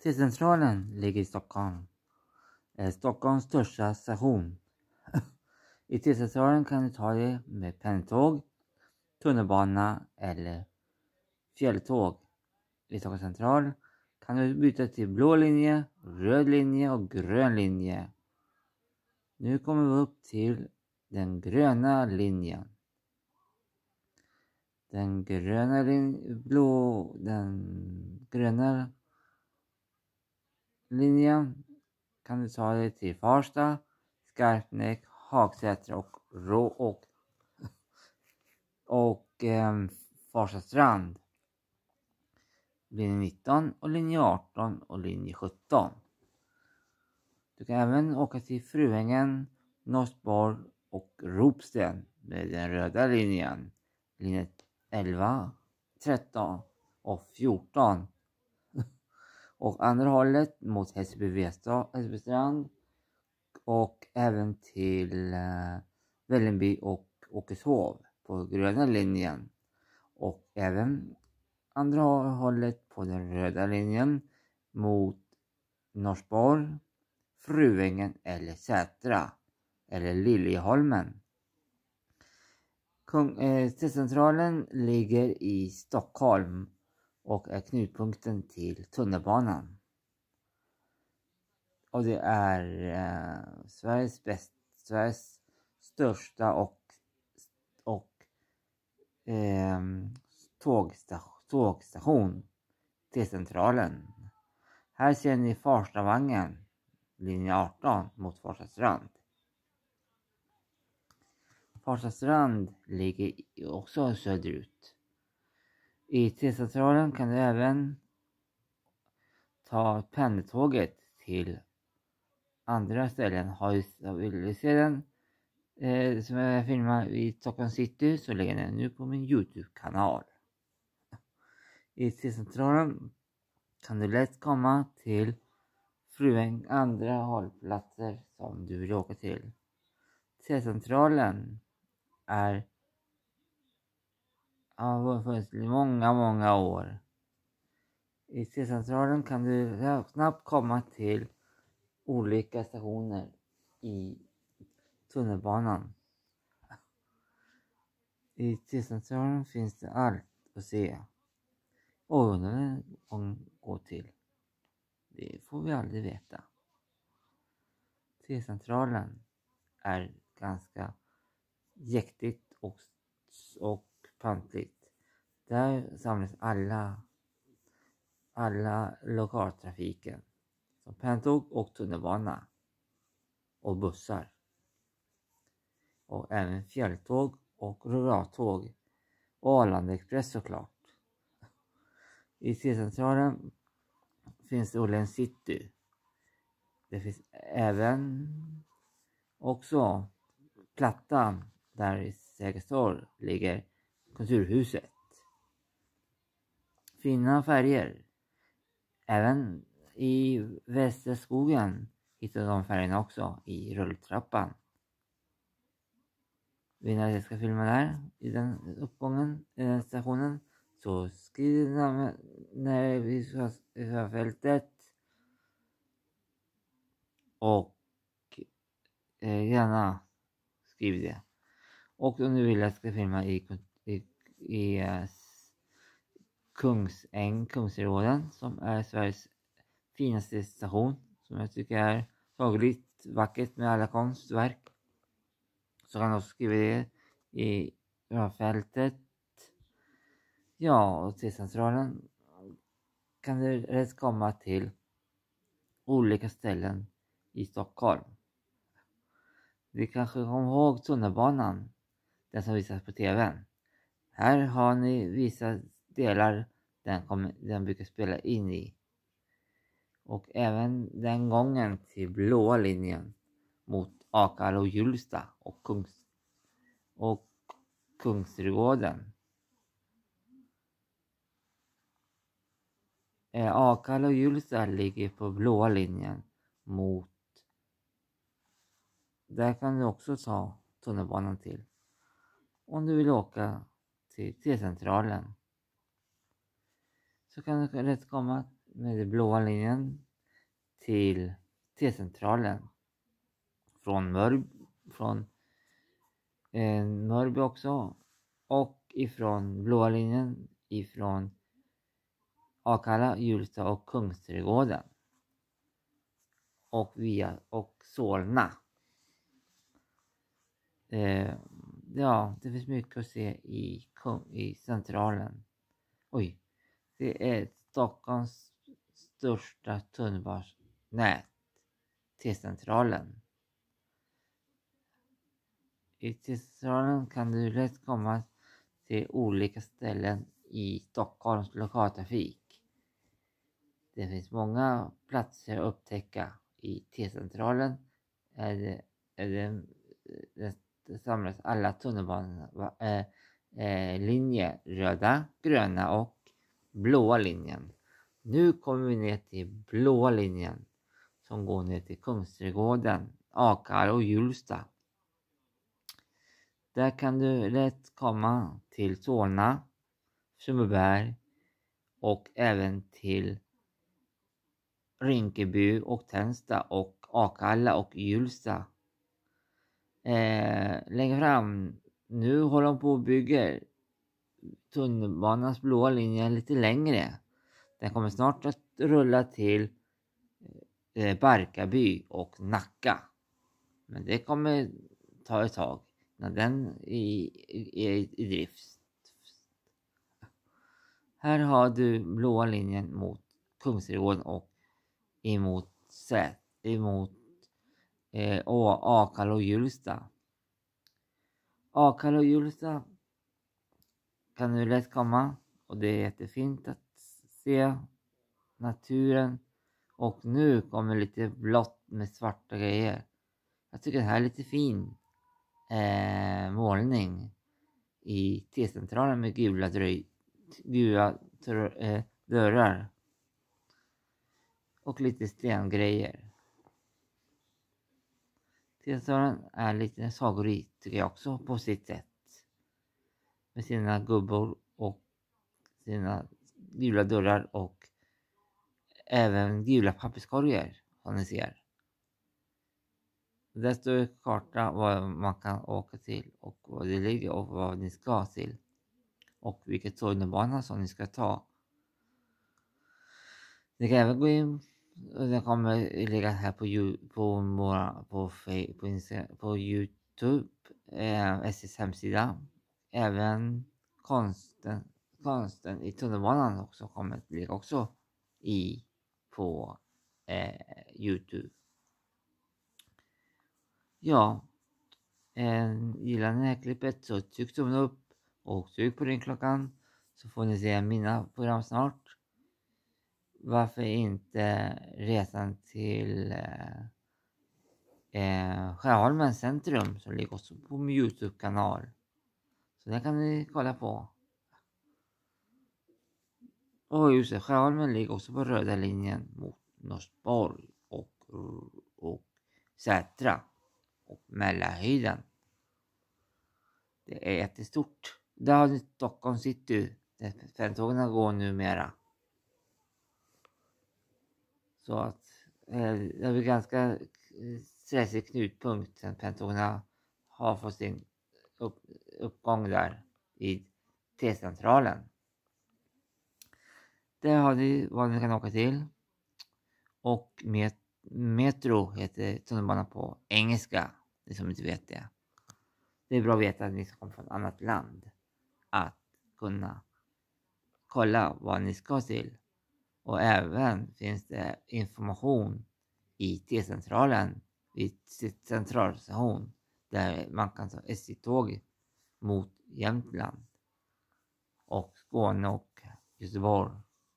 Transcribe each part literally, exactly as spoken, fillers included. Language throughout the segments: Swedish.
T-centralen ligger i Stockholm. Det är Stockholms största station. I T-centralen kan du ta det med pendeltåg, tunnelbana eller fjälltåg. I Stockholms central kan du byta till blå linje, röd linje och grön linje. Nu kommer vi upp till den gröna linjen. Den gröna linjen, blå, den gröna linjen kan du ta dig till Farsta, Skarpnäck, Hagsätra och Rå och, och eh, Farsta strand. Linje nitton och linje arton och linje sjutton. Du kan även åka till Fruängen, Norsborg och Ropsten med den röda linjen. Linje elva, tretton och fjorton. Och andra hållet mot Hässelbystrand och även till eh, Vällingby och Åkeshov på gröna linjen. Och även andra hållet på den röda linjen mot Norsborg, Fruängen eller Sätra eller Liljeholmen. eh, T-centralen ligger i Stockholm och är knutpunkten till tunnelbanan. Och det är eh, Sveriges bäst, Sveriges största och, och eh, tågstation, tågstation T-centralen. Här ser ni Farstavagnen, linje arton mot Farsta strand. Farsta strand ligger också söderut. I T-centralen kan du även ta pendeltåget till andra ställen. Har vill du se den eh, som jag filmar i Stockholm city så lägger den nu på min YouTube-kanal. I T-centralen kan du lätt komma till Fruängen andra hållplatser som du vill åka till. T-centralen är har funnits i många, många år. I T-centralen kan du snabbt komma till olika stationer i tunnelbanan. I T-centralen finns det allt att se. Och undrar om gå till. Det får vi aldrig veta. T-centralen är ganska jäktigt och, och pantligt. Där samlas alla alla lokaltrafiken som pendeltåg och tunnelbana och bussar. Och även fjälltåg och ruraltåg och Arlanda Express såklart. I T-centralen finns det Åhléns city. Det finns även också Plattan där i Sergelstorg ligger Kulturhuset. Fina färger. Även i Västerskogen hittar de färgerna också i rulltrappan. Vill ni att jag ska filma där i den uppgången, i den stationen, så skriv när vi ska över fältet och eh, gärna skriv det. Och om du vill att jag ska filma i, i, i eh, Kungsäng, Kungsträdgården som är Sveriges finaste station som jag tycker är sagolikt vackert med alla konstverk, så kan du också skriva det i fältet. Ja, och till centralen kan du rätt komma till olika ställen i Stockholm. Vi kanske kommer ihåg tunnelbanan, den som visas på tvn. Här har ni vissa delar den, kommer, den brukar spela in i. Och även den gången till blåa linjen mot Akalla och Hjulsta och, Kungs, och Kungsträdgården. Eh, Akalla och Hjulsta ligger på blåa linjen mot. Där kan du också ta tunnelbanan till. Om du vill åka till T-centralen så kan du rätt komma med den blåa linjen till T-centralen. Från Mörby, från eh, Mörby också. Och ifrån blåa linjen ifrån Akalla, Hjulsta och Kungsträdgården. Och via och Solna. Eh, ja, det finns mycket att se i, i centralen. Oj, det är Stockholms största tunnelbanenät, T-centralen. I T-centralen kan du lätt komma till olika ställen i Stockholms lokaltrafik. Det finns många platser att upptäcka. I T-centralen är det, är det, det, det samlas alla tunnelbanor, äh, äh, linjer, röda, gröna och blåa linjen. Nu kommer vi ner till blåa linjen som går ner till Kungsträdgården, Akalla och Hjulsta. Där kan du lätt komma till Solna, Sundbyberg och även till Rinkeby och Tensta och Akalla och Hjulsta. Eh, längre fram, nu håller de på att bygga tunnelbanans blåa linje lite längre. Den kommer snart att rulla till eh, Barkarby och Nacka. Men det kommer ta ett tag när den är i, i, i drift. Här har du blåa linjen mot Kungsträdgården och emot Sät, emot eh, Akalla och Hjulsta. Akalla och Hjulsta kan du lätt komma och det är jättefint att se naturen. Och nu kommer lite blått med svarta grejer. Jag tycker det här är lite fin eh, målning i T-centralen med gula, dröj, gula tr- eh, dörrar. Och lite stengrejer. T-centralen är lite sagorik tycker jag också på sitt sätt. Med sina gubbor och sina gula dörrar och även gula papperskorgar som ni ser. Där står karta vad man kan åka till och vad det ligger och vad ni ska till. Och vilket tunnelbana som ni ska ta. Ni kan även gå in och den kommer ligga här på på på på, på, på YouTube, eh, S Ss hemsida. Även konsten konsten i tunnelbanan också kommer att ligga också i på eh, YouTube. Ja, eh, gillar ni det här klippet så tryck tummen upp och tryck på ringklockan så får ni se mina program snart. Varför inte resan till eh, eh, Skärholmens centrum som ligger också på min YouTube-kanal. Så det kan ni kolla på. Och just det, Skärholmen ligger också på röda linjen mot Norsborg och, och Sätra och Mälarhöjden. Det är jättestort. Där har ni Stockholm city. Där penntågen går numera. Så att eh, det är ganska stressig knutpunkt sen penntågen har fått sin upp, uppgång där i T-centralen. Där har ni vad ni kan åka till. Och met, metro heter tunnelbanan på engelska. Det som inte vet det. Det är bra att veta att ni ska komma från ett annat land. Att kunna kolla vad ni ska till. Och även finns det information i T-centralen vid centralstation. Där man kan ta S J-tåg mot Jämtland. Och Skåne och Göteborg.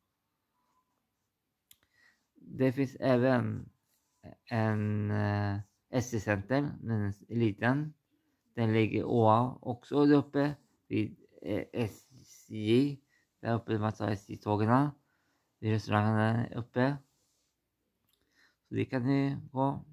Det finns även en eh, S J-center, den är liten. Den ligger också där uppe vid eh, S J. Där uppe man tar S J-tågen. Vid restaurangen där uppe. Så det kan ni gå.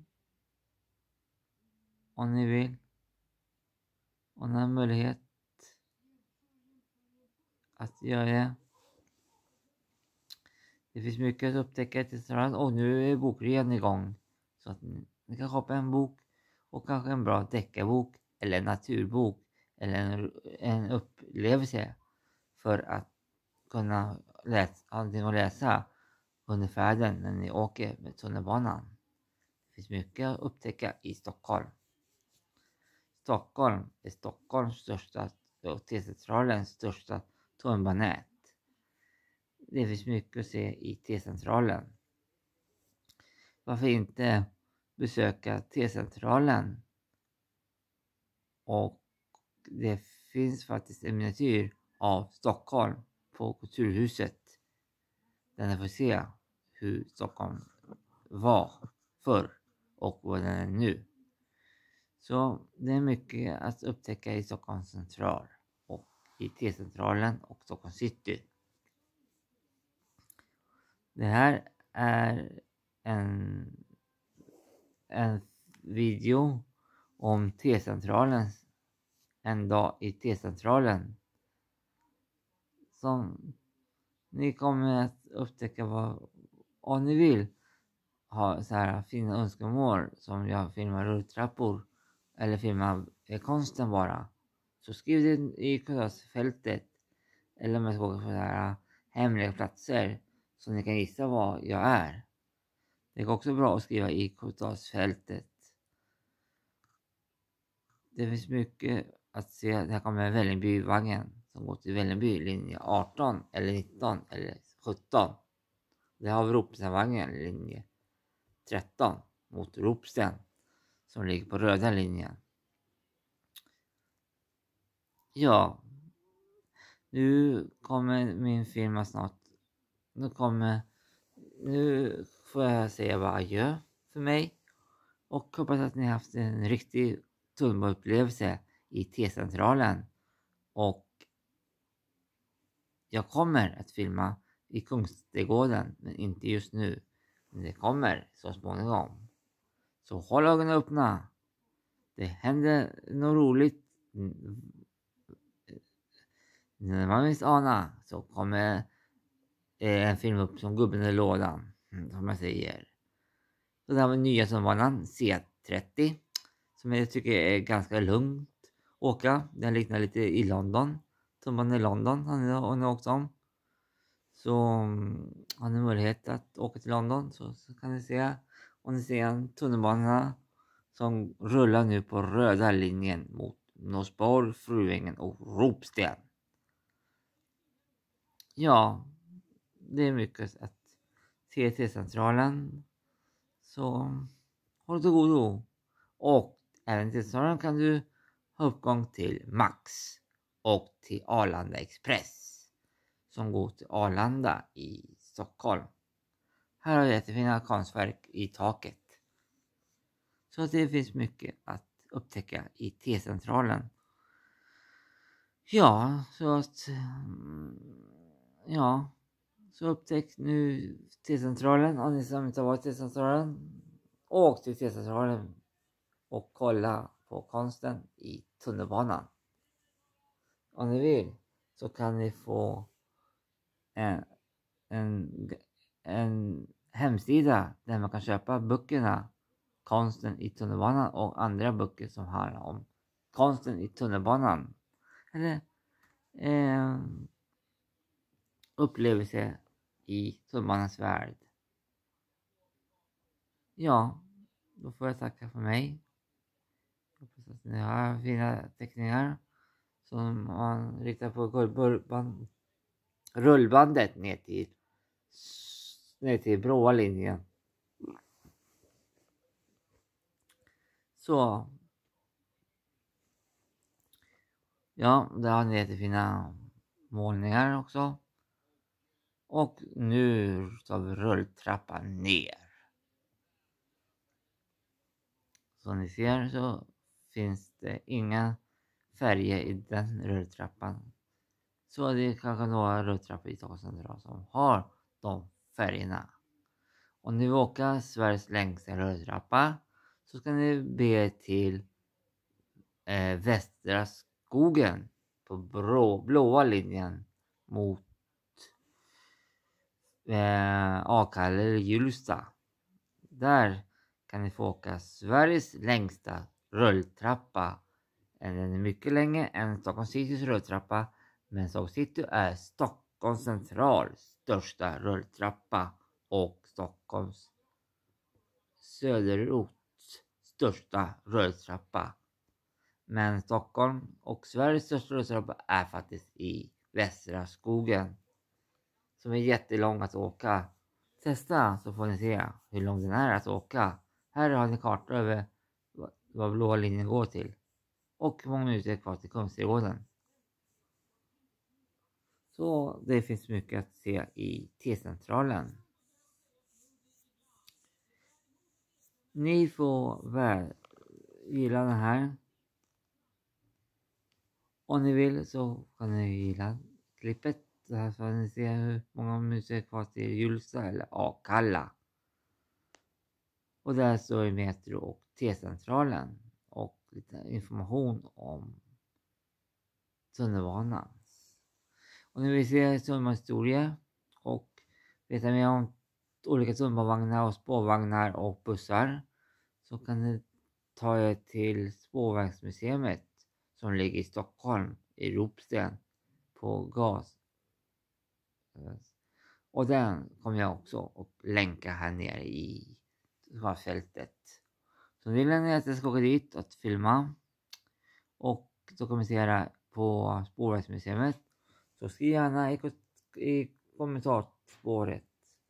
Om ni vill. Om ni har möjlighet att göra det. Det finns mycket att upptäcka i T-centralen och nu är bokrean igång. Så att ni, ni kan shoppa en bok och kanske en bra deckarbok eller en naturbok eller en, en upplevelse för att kunna läsa, ha någonting att läsa under färden när ni åker med tunnelbanan. Det finns mycket att upptäcka i Stockholm. Stockholm är Stockholms största och T-centralens största tunnelbanenät. Det finns mycket att se i T-centralen. Varför inte besöka T-centralen? Och det finns faktiskt en miniatyr av Stockholm på Kulturhuset. Där ni får se hur Stockholm var förr och vad den är nu. Så det är mycket att upptäcka i Stockholms central och i T-centralen och Stockholms city. Det här är en, en video om T-centralen, en dag i T-centralen. Som ni kommer att upptäcka vad, om ni vill ha så här fina önskemål som jag filmar rulltrappor eller filmar konsten bara. Så skriv det i kommentarsfältet eller om jag ska åka på så här hemliga platser så ni kan gissa vad jag är. Det går också bra att skriva i kommentarsfältet. Det finns mycket att se. Det här kommer Vällingbyvagnen som går till Vällingby linje arton eller nitton eller sjutton. Det har vi Ropstenvagnen linje tretton mot Ropsten som ligger på röda linjen. Ja, nu kommer min film snart. Nu kommer, nu får jag säga bara adjö för mig. Och hoppas att ni har haft en riktig tunnelbaneupplevelse i T-centralen. Och jag kommer att filma i Kungsträdgården, men inte just nu. Men det kommer så småningom. Så håll ögonen öppna. Det händer något roligt. När man minst ana så kommer en film upp som gubben i lådan. Som jag säger. Så det här var nya tunnelbanan C trettio. Som jag tycker är ganska lugnt åka. Den liknar lite i London. Tunnelbanan i London har ni åkt om. Så har ni möjlighet att åka till London så, så kan ni se. Om ni ser en tunnelbana som rullar nu på röda linjen mot Norsborg, Fruängen och Ropsten. Ja, det är mycket att se till T-centralen. Så håll till godo. Och även till T-centralen kan du ha uppgång till Max och till Arlanda Express som går till Arlanda i Stockholm. Här har jag jättefina konstverk i taket. Så det finns mycket att upptäcka i T-centralen. Ja, så att ja, så upptäck nu T-centralen. Om ni som inte har varit i T-centralen, åk till T-centralen och kolla på konsten i tunnelbanan. Om ni vill så kan ni få en, en, en hemsida där man kan köpa böckerna Konsten i tunnelbanan och andra böcker som handlar om konsten i tunnelbanan. Eller eh, upplevelse i tunnelbanans värld. Ja, då får jag tacka för mig. Jag hoppas att ni har fina teckningar som man riktar på rullband, rullbandet ner till, ner till blåa linjen. Så. Ja, där har ni jättefina målningar också. Och nu tar vi rulltrappan ner. Som ni ser så finns det inga färger i den rulltrappan. Så det är kanske några rulltrappor i Stockholms central som har de färgerna. Om ni vill åka Sveriges längsta rulltrappa så ska ni be till eh, Västra skogen på blå, blåa linjen mot eh, Akalla eller Hjulsta. Där kan ni få åka Sveriges längsta rulltrappa. Den är mycket längre än Stockholm Citys rulltrappa. Men Stockholm City är Stockholms central största rulltrappa. Och Stockholms söderorts största rulltrappa. Men Stockholm och Sveriges största rulltrappa är faktiskt i Västra skogen. Som är jättelång att åka. Testa så får ni se hur lång den är att åka. Här har ni kartor över vad blåa linjen går till. Och hur många minuter är kvar till Kungsträdgården. Så det finns mycket att se i T-centralen. Ni får väl gilla den här. Om ni vill så kan ni gilla klippet. Så här får ni se hur många minuter är kvar till Hjulsta eller Akalla. Och där står det Metro och T-centralen. Och lite information om tunnelbanan. Och nu vill se tunnelbanehistoria och veta mer om olika tunnelbanevagnar och spårvagnar och bussar. Så kan ni ta er till Spårvagnsmuseet som ligger i Stockholm i Ropsten på gas. Och den kommer jag också att länka här nere i fältet. Så vill ni att jag ska åka dit och filma och dokumentera på Spårvagnsmuseet, så skriv gärna i, i kommentarspåret.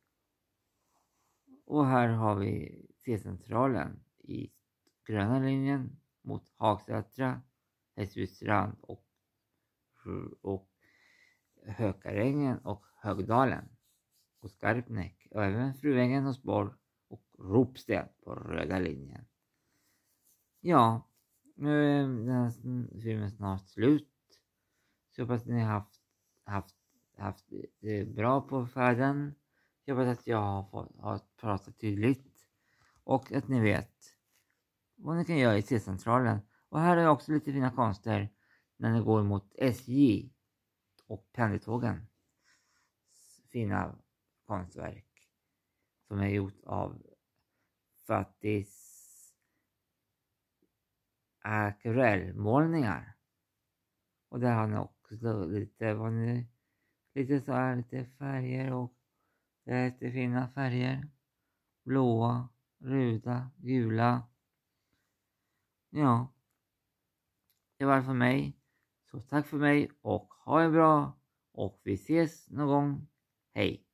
Och här har vi T-centralen i gröna linjen mot Hagsätra, Hässelbystrand och, och Hökarängen och Högdalen och Skarpnäck och även Fruängen och Spår och Ropsten på röda linjen. Ja, nu är den här filmen snart slut. Så jag hoppas att ni har haft, haft, haft det bra på färden. Jag hoppas att jag har, fått, har pratat tydligt. Och att ni vet vad ni kan göra i T-centralen. Och här är också lite fina konster när ni går mot S J och pendeltågen. Fina konstverk som är gjort av faktiskt akvarellmålningar. Och där har ni också lite, vad ni, lite så här, lite färger och det är lite fina färger. Blåa, röda, gula. Ja. Det var för mig. Så tack för mig och ha det bra. Och vi ses någon gång. Hej.